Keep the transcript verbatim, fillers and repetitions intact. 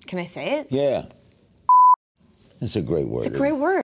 Can I say it? Yeah. It's a great word. It's a great word.